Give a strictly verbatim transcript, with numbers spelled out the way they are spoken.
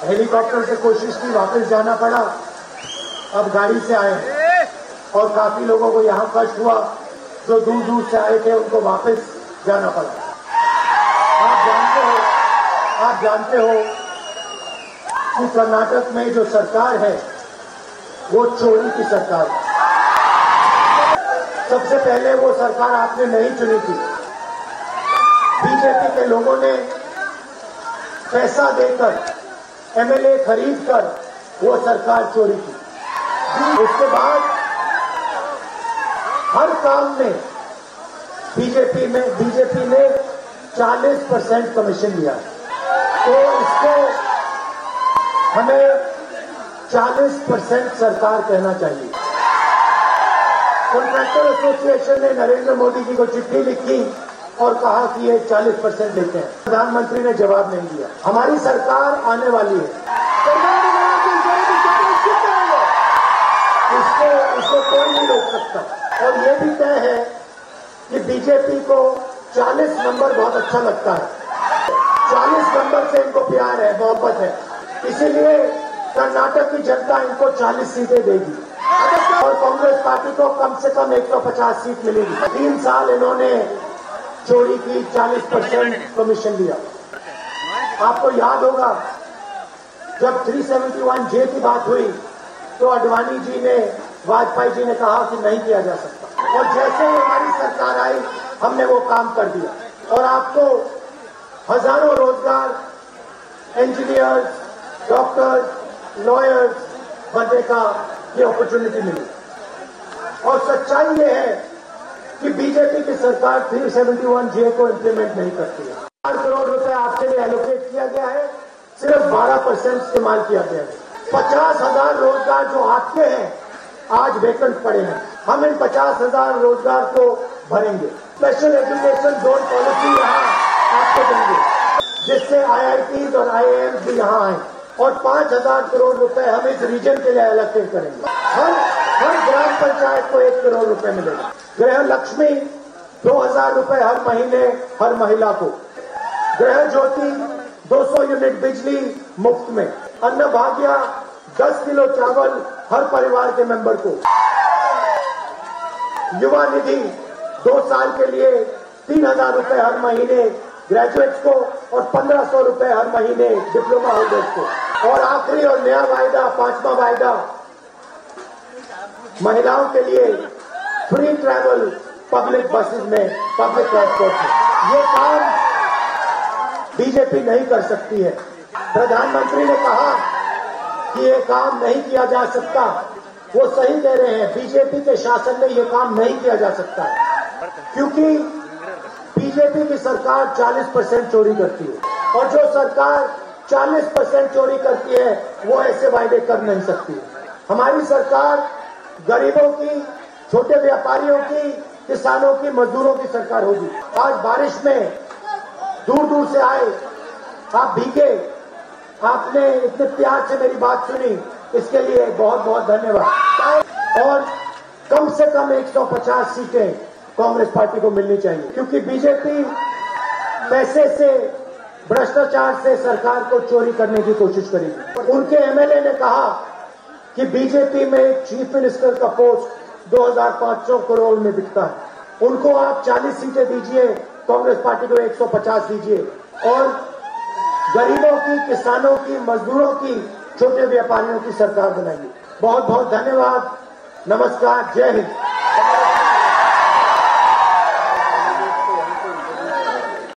Helicopter से कोशिश की, वापस जाना पड़ा, अब गाड़ी से आए और काफी लोगों को यहाँ कष्ट हुआ, जो दूर दूर से आए थे उनको वापस जाना पड़ा। आप जानते हो आप जानते हो कि कर्नाटक में जो सरकार है वो चोरी की सरकार है। सबसे पहले वो सरकार आपने नहीं चुनी थी, बीजेपी के लोगों ने पैसा देकर एमएलए खरीद कर वो सरकार चोरी की। उसके बाद हर काम में बीजेपी में बीजेपी ने चालीस परसेंट कमीशन लिया, तो इसको हमें चालीस परसेंट सरकार कहना चाहिए। कॉन्ट्रैक्टर एसोसिएशन ने नरेंद्र मोदी जी को चिट्ठी लिखी और कहा कि ये चालीस परसेंट देते हैं। प्रधानमंत्री ने जवाब नहीं दिया। हमारी सरकार आने वाली है, इसको इसको कोई नहीं रोक सकता। और ये भी तय है कि बीजेपी को चालीस नंबर बहुत अच्छा लगता है, चालीस नंबर से इनको प्यार है, मोहब्बत है, इसीलिए कर्नाटक की जनता इनको चालीस सीटें देगी और कांग्रेस पार्टी को कम से कम एक सौ पचास सीट मिलेगी। तीन साल इन्होंने चोरी की, चालीस परसेंट कमीशन लिया। आपको याद होगा जब तीन सौ इकहत्तर जे की बात हुई तो अडवाणी जी ने, वाजपेयी जी ने कहा कि नहीं किया जा सकता, और जैसे ही हमारी सरकार आई हमने वो काम कर दिया और आपको हजारों रोजगार, इंजीनियर्स, डॉक्टर्स, लॉयर्स बनने का ये अपॉर्चुनिटी मिली। और सच्चाई ये है कि बीजेपी की सरकार तीन सौ इकहत्तर जे को इम्प्लीमेंट नहीं करती है। चार करोड़ रुपए आपके लिए एलोकेट किया गया है, सिर्फ बारह परसेंट इस्तेमाल किया गया है। पचास हजार रोजगार जो आपके हैं आज वेकेंट पड़े हैं, हम इन पचास हजार रोजगार को भरेंगे। स्पेशल एजुकेशन जोन पॉलिसी यहाँ आपको देंगे, जिससे आई आई टी और आई आई एम भी यहाँ आए, और पांच हजार करोड़ रुपए हम इस रीजन के लिए एलोकेट करेंगे। हर हर ग्राम पंचायत को एक करोड़ रुपए मिलेगा। गृह लक्ष्मी दो हजार रुपए हर महीने हर महिला को। गृह ज्योति दो सौ यूनिट बिजली मुफ्त में। अन्न भाग्य दस किलो चावल हर परिवार के मेंबर को। युवा निधि दो साल के लिए तीन हजार रुपए हर महीने ग्रेजुएट्स को और पंद्रह सौ रुपए हर महीने डिप्लोमा होल्डर्स को। और आखिरी और नया वायदा, पांचवा वायदा, महिलाओं के लिए फ्री ट्रैवल पब्लिक बसेस में, पब्लिक ट्रांसपोर्ट में। ये काम बीजेपी नहीं कर सकती है। प्रधानमंत्री ने कहा कि ये काम नहीं किया जा सकता, वो सही कह रहे हैं। बीजेपी के शासन में ये काम नहीं किया जा सकता क्योंकि बीजेपी की सरकार चालीस परसेंट चोरी करती है, और जो सरकार चालीस परसेंट चोरी करती है वो ऐसे वायदे कर नहीं सकती। हमारी सरकार गरीबों की, छोटे व्यापारियों की, किसानों की, मजदूरों की सरकार होगी। आज बारिश में दूर दूर से आए, आप भीगे, आपने इतने प्यार से मेरी बात सुनी, इसके लिए बहुत बहुत धन्यवाद। और कम से कम एक सौ पचास सीटें कांग्रेस पार्टी को मिलनी चाहिए, क्योंकि बीजेपी पैसे से, भ्रष्टाचार से सरकार को चोरी करने की कोशिश करेगी। उनके एमएलए ने कहा कि बीजेपी में एक चीफ मिनिस्टर का पोस्ट दो हजार पांच सौ करोड़ में बिकता है। उनको आप चालीस सीटें दीजिए, कांग्रेस पार्टी को एक सौ पचास दीजिए, और गरीबों की, किसानों की, मजदूरों की, छोटे व्यापारियों की सरकार बनाइए। बहुत बहुत धन्यवाद। नमस्कार। जय हिंद।